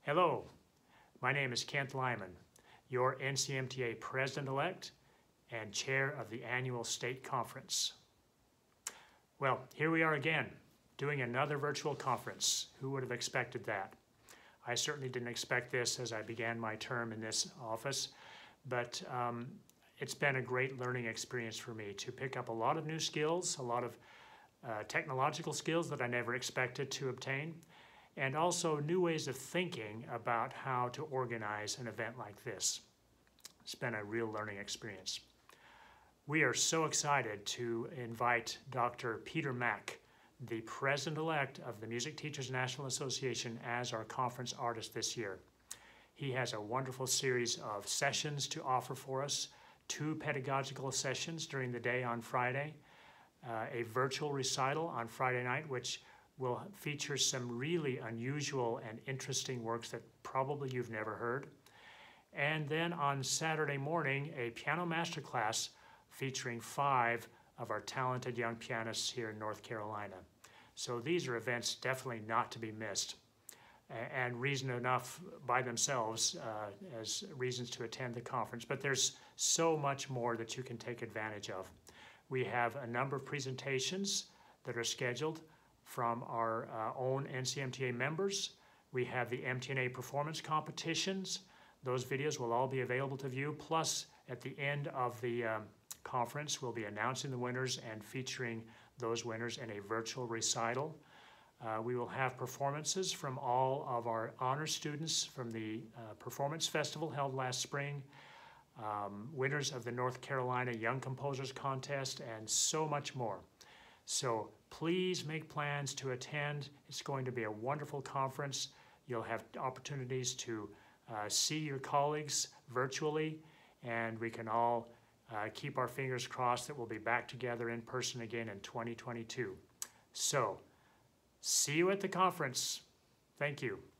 Hello, my name is Kent Lyman, your NCMTA President-elect and Chair of the Annual State Conference. Well, here we are again, doing another virtual conference. Who would have expected that? I certainly didn't expect this as I began my term in this office, but it's been a great learning experience for me to pick up a lot of new skills, a lot of technological skills that I never expected to obtain, and also new ways of thinking about how to organize an event like this. It's been a real learning experience. We are so excited to invite Dr. Peter Mack, the President-elect of the Music Teachers National Association, as our conference artist this year. He has a wonderful series of sessions to offer for us, 2 pedagogical sessions during the day on Friday, a virtual recital on Friday night, which will feature some really unusual and interesting works that probably you've never heard. And then on Saturday morning, a piano masterclass featuring 5 of our talented young pianists here in North Carolina. So these are events definitely not to be missed, and reason enough by themselves as reasons to attend the conference. But there's so much more that you can take advantage of. We have a number of presentations that are scheduled from our own NCMTA members. We have the MTNA performance competitions. Those videos will all be available to view. Plus, at the end of the conference, we'll be announcing the winners and featuring those winners in a virtual recital. We will have performances from all of our honor students from the Performance Festival held last spring, winners of the North Carolina Young Composers Contest, and so much more. So please make plans to attend. It's going to be a wonderful conference. You'll have opportunities to see your colleagues virtually, and we can all keep our fingers crossed that we'll be back together in person again in 2022. So, see you at the conference. Thank you.